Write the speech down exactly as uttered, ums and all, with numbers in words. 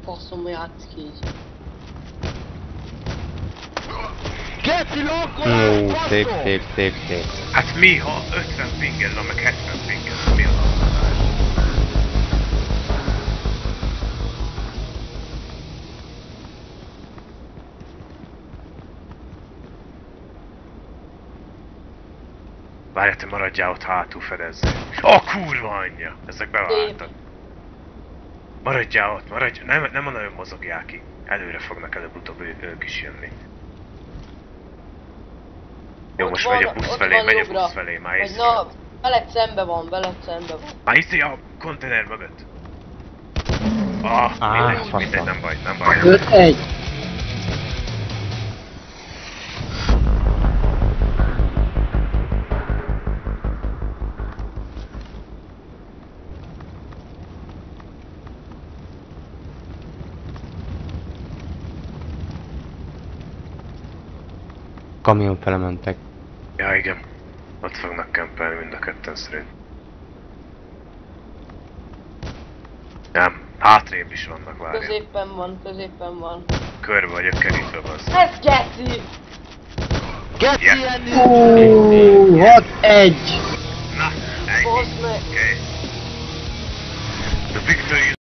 faszom játszik így. Geci lokkolás, Ó, faszom! szép, szép, szép, szép. Hát mi, ha ötven pinged van, meg hetven pinged van, mi a lakkolás? Várj, te maradjál ott hátul, fedezzél. A kurva anyja! Ezek beváltak. Maradjál ott, maradj, nem, nem nagyon mozogjál ki. Előre fognak előbb-utóbb ő, ők is jönni. Jó, Ott most van, megy a busz ott felé, van megy a jobbra. busz felé, már Vagy észre. na, veled szembe van, veled szembe van. Már hiszi a konténer mögött. Ah, Á, mindegy, faszom. mindegy, nem baj, nem baj. öt egy. Kamion fele mentek. Ja, igen. Ott fognak kempelni mind a ketten szerint. Nem, hátrébb is vannak, várjál. Középen van, középen van. Körbe vagyok kerítve, bazd. Ez geci! Geci Yeah. Jenny! Uuuuh, hat egy. Na, ennyi. Bozd meg! Okay. The victory